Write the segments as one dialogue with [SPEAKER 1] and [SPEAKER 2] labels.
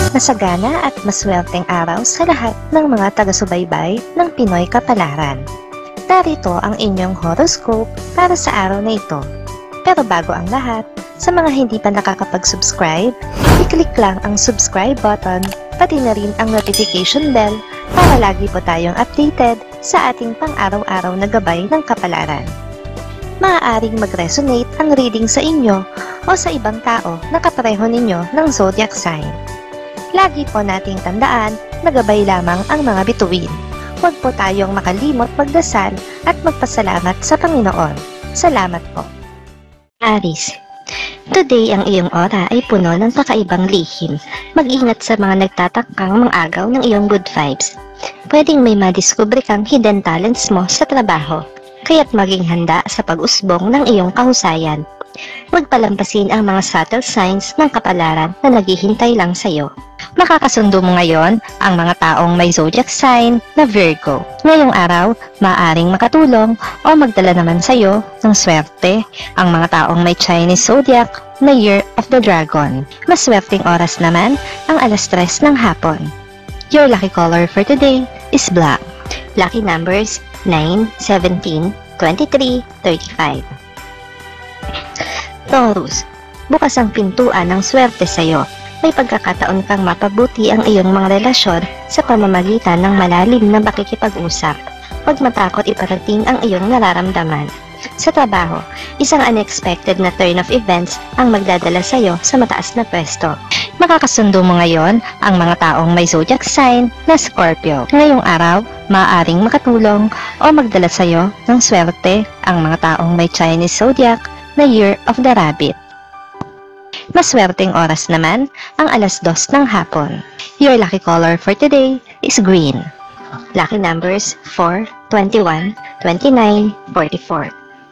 [SPEAKER 1] Masagana at maswerteng araw sa lahat ng mga taga-subaybay ng Pinoy Kapalaran. Narito ang inyong horoscope para sa araw na ito. Pero bago ang lahat, sa mga hindi pa nakakapag-subscribe, i-click lang ang subscribe button, pati na rin ang notification bell para lagi po tayong updated sa ating pang-araw-araw na gabay ng kapalaran. Maaaring mag-resonate ang reading sa inyo o sa ibang tao na kapareho ninyo ng zodiac sign. Lagi po nating tandaan na gabay lamang ang mga bituin. Huwag po tayong makalimot magdasal at magpasalamat sa Panginoon. Salamat po. Aries, today ang iyong aura ay puno ng kakaibang lihim. Mag-ingat sa mga nagtatakang mangagaw ng iyong good vibes. Pwedeng may madiskubre kang hidden talents mo sa trabaho, kaya't maging handa sa pag-usbong ng iyong kahusayan. Huwag palampasin ang mga subtle signs ng kapalaran na naghihintay lang sa iyo. Makakasundo mo ngayon ang mga taong may zodiac sign na Virgo. Ngayong araw, maaaring makatulong o magdala naman sa iyo ng swerte ang mga taong may Chinese zodiac na Year of the Dragon. Maswerteng oras naman ang 3:00 ng hapon. Your lucky color for today is black. Lucky numbers 9, 17, 23, 35. Taurus, bukas ang pintuan ng swerte sa iyo. May pagkakataon kang mapabuti ang iyong mga relasyon sa pamamagitan ng malalim na pakikipag-usap. Huwag matakot iparating ang iyong nararamdaman. Sa trabaho, isang unexpected na turn of events ang magdadala sa iyo sa mataas na pwesto. Makakasundo mo ngayon ang mga taong may zodiac sign na Scorpio. Ngayong araw, maaaring makatulong o magdala sa iyo ng swerte ang mga taong may Chinese zodiac na Year of the Rabbit. Maswerteng oras naman ang 2:00 ng hapon. Your lucky color for today is green. Lucky numbers 4, 21, 29, 44.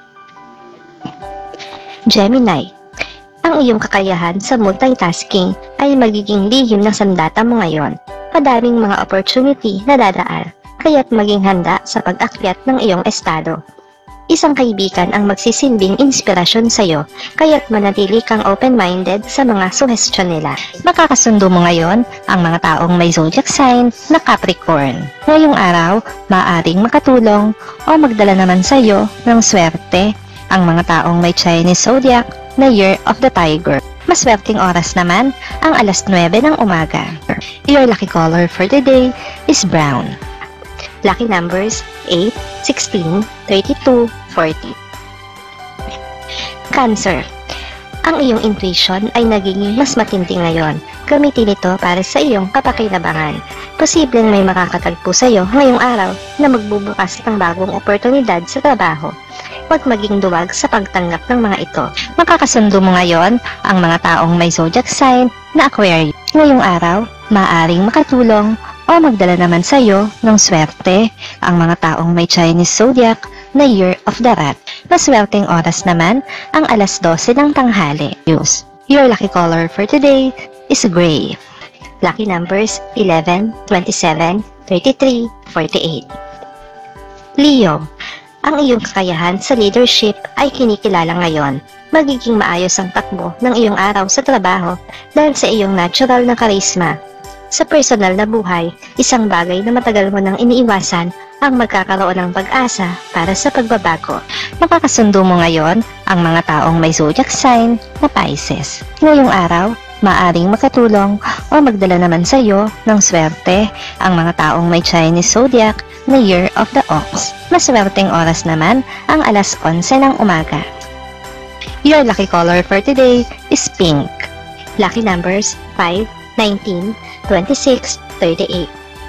[SPEAKER 1] Gemini, ang iyong kakayahan sa multitasking ay magiging lihim ng sandata mo ngayon. Madaming mga opportunity na dadaan, kaya't maging handa sa pag-akyat ng iyong estado. Isang kaibigan ang magsisilbing inspirasyon sa iyo, kaya't manatili kang open-minded sa mga suhestyon nila. Makakasundo mo ngayon ang mga taong may zodiac sign na Capricorn. Ngayong araw, maaaring makatulong o magdala naman sa iyo ng swerte ang mga taong may Chinese zodiac na Year of the Tiger. Maswerteng oras naman ang 9:00 ng umaga. Your lucky color for the day is brown. Lucky numbers 8, 16, 32, 40. Cancer, ang iyong intuition ay nagiging mas matindi ngayon. Gamitin ito para sa iyong kapakinabangan. Posibleng may makakatagpo sa iyo ngayong araw na magbubukas ng bagong oportunidad sa trabaho. Huwag maging duwag sa pagtanggap ng mga ito. Makakasundo mo ngayon ang mga taong may zodiac sign na Aquarius. Ngayong araw, maaaring makatulong o magdala naman sa iyo ng swerte ang mga taong may Chinese zodiac na Year of the Rat. Maswerteng oras naman ang 12:00 ng tanghali. Your lucky color for today is gray. Lucky numbers 11, 27, 33, 48. Leo, ang iyong kakayahan sa leadership ay kinikilala ngayon. Magiging maayos ang takbo ng iyong araw sa trabaho dahil sa iyong natural na karisma. Sa personal na buhay, isang bagay na matagal mo nang iniiwasan ang magkakaroon ng pag-asa para sa pagbabago. Makakasundo mo ngayon ang mga taong may zodiac sign na Pisces. Ngayong araw, maaring makatulong o magdala naman sa iyo ng swerte ang mga taong may Chinese zodiac na Year of the Ox. Maswerteng oras naman ang 11:00 ng umaga. Your lucky color for today is pink. Lucky numbers 5, 19, 26, 38.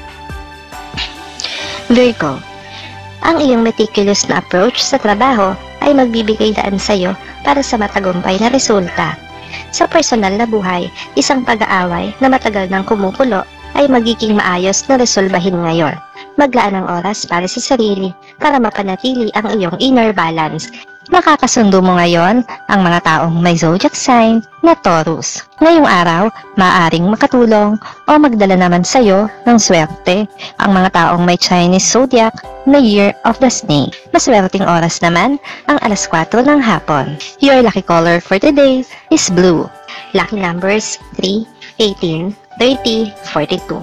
[SPEAKER 1] Virgo, ang iyong meticulous na approach sa trabaho ay magbibigay daan sa iyo para sa matagumpay na resulta. Sa personal na buhay, isang pag-aaway na matagal nang kumukulo ay magiging maayos na resolbahin ngayon. Maglaan ng oras para sa sarili para mapanatili ang iyong inner balance. Makakasundo mo ngayon ang mga taong may zodiac sign na Taurus. Ngayong araw, maaaring makatulong o magdala naman sa iyo ng swerte ang mga taong may Chinese zodiac na Year of the Snake. Maswerteng oras naman ang 4:00 ng hapon. Your lucky color for today is blue. Lucky numbers 3, 18, 30:42.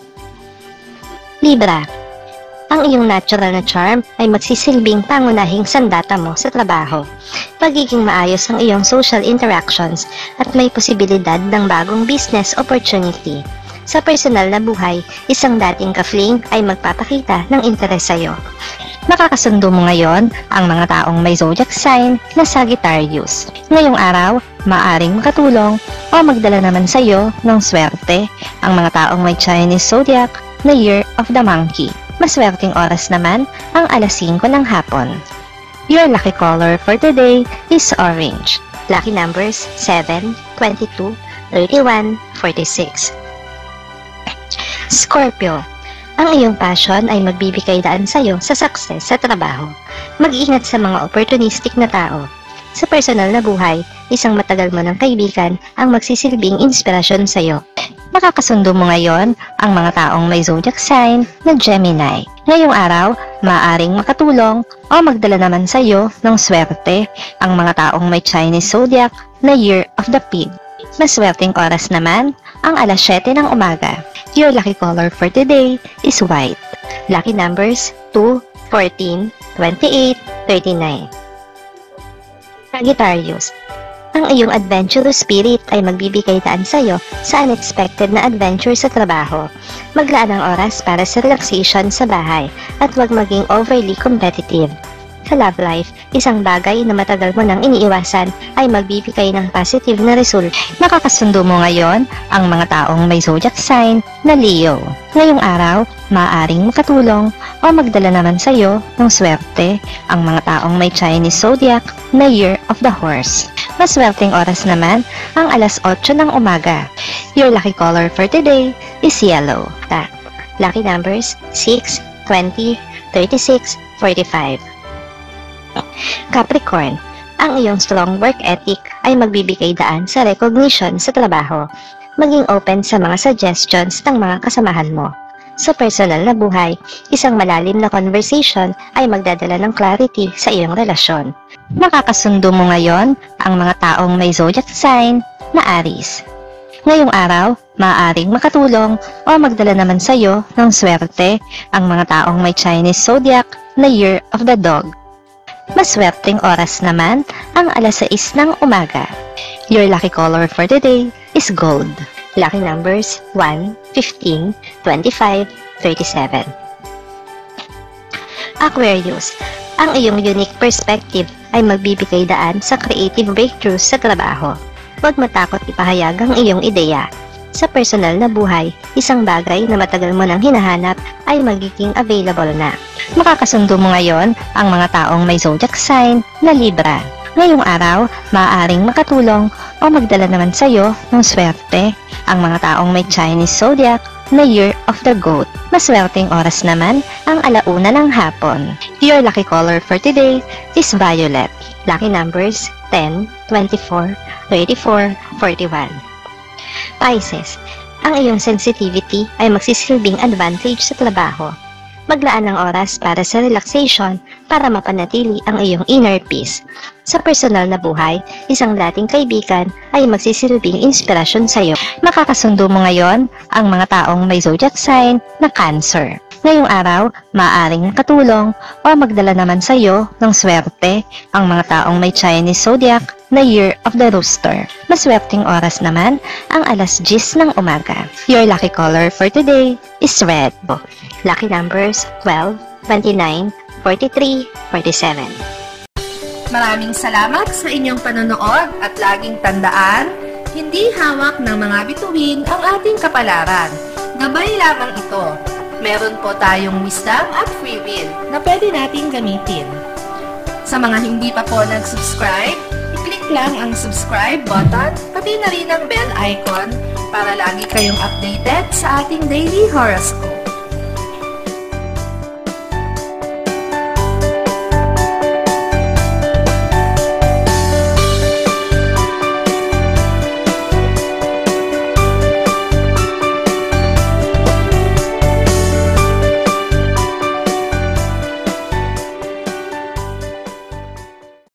[SPEAKER 1] Libra. Ang iyong natural na charm ay magsisilbing pangunahing sandata mo sa trabaho. Pagiging maayos ang iyong social interactions at may posibilidad ng bagong business opportunity. Sa personal na buhay, isang dating ka-fling ay magpapakita ng interes sa iyo. Makakasundo mo ngayon ang mga taong may zodiac sign na Sagittarius. Ngayong araw, maaring makatulong o magdala naman sa iyo ng swerte ang mga taong may Chinese zodiac na Year of the Monkey. Maswerteng oras naman ang alas 5 ng hapon. Your lucky color for today is orange. Lucky numbers 7, 22, 31, 46. Scorpio. Ang iyong passion ay magbibigay daan sa iyo sa success sa trabaho. Mag-ingat sa mga opportunistic na tao. Sa personal na buhay, isang matagal mo ng kaibigan ang magsisilbing inspirasyon sa iyo. Makakasundo mo ngayon ang mga taong may zodiac sign na Gemini. Ngayong araw, maaaring makatulong o magdala naman sa iyo ng swerte ang mga taong may Chinese zodiac na Year of the Pig. Maswerteng oras naman ang alas 7 ng umaga. Your lucky color for today is white. Lucky numbers 2, 14, 28, 39. Sagittarius. Ang iyong adventurous spirit ay magbibigay daan sa iyo sa unexpected na adventure sa trabaho. Maglaan ng oras para sa relaxation sa bahay at huwag maging overly competitive. Sa love life, isang bagay na matagal mo nang iniiwasan ay magbibigay ng positive na result. Makakasundo mo ngayon ang mga taong may zodiac sign na Leo. Ngayong araw, maaaring makatulong o magdala naman sa iyo ng swerte ang mga taong may Chinese zodiac na Year of the Horse. Maswerteng oras naman ang alas 8 ng umaga. Your lucky color for today is yellow. Lucky numbers 6, 20, 36, 45. Capricorn. Ang iyong strong work ethic ay magbibigay daan sa recognition sa trabaho. Maging open sa mga suggestions ng mga kasamahan mo. Sa personal na buhay, isang malalim na conversation ay magdadala ng clarity sa iyong relasyon. Makakasundo mo ngayon ang mga taong may zodiac sign na Aries. Ngayong araw, maaaring makatulong o magdala naman sa iyo ng swerte ang mga taong may Chinese zodiac na Year of the Dog. Maswerteng oras naman ang alas 6 ng umaga. Your lucky color for today is gold. Lucky numbers 1, 15, 25, 37. Aquarius. Ang iyong unique perspective ay magbibigay daan sa creative breakthroughs sa trabaho. Huwag matakot ipahayag ang iyong ideya. Sa personal na buhay, isang bagay na matagal mo nang hinahanap ay magiging available na. Makakasundo mo ngayon ang mga taong may zodiac sign na Libra. Ngayong araw, maaaring makatulong o magdala naman sa iyo ng swerte ang mga taong may Chinese zodiac na Year of the Goat. Maswerteng oras naman ang alauna ng hapon. Your lucky color for today is violet. Lucky numbers 10, 24, 34, 41. Pisces. Ang iyong sensitivity ay magsisilbing advantage sa trabaho. Maglaan ng oras para sa relaxation para mapanatili ang iyong inner peace. Sa personal na buhay, isang dating kaibigan ay magsisilbing inspirasyon sa iyo. Makakasundo mo ngayon ang mga taong may zodiac sign na Cancer. Ngayong araw, maaaring nakatulong o magdala naman sa iyo ng swerte ang mga taong may Chinese zodiac na Year of the Rooster. Maswerteng oras naman ang alas 10 ng umaga. Your lucky color for today is red. Lucky numbers 12, 29, 43, 47.
[SPEAKER 2] Maraming salamat sa inyong panonood at laging tandaan, hindi hawak ng mga bituin ang ating kapalaran. Gabay lamang ito. Meron po tayong wisdom at free will na pwede nating gamitin. Sa mga hindi pa po nag-subscribe, i-click lang ang subscribe button, pati na rin ang bell icon para lagi kayong updated sa ating daily horoscope.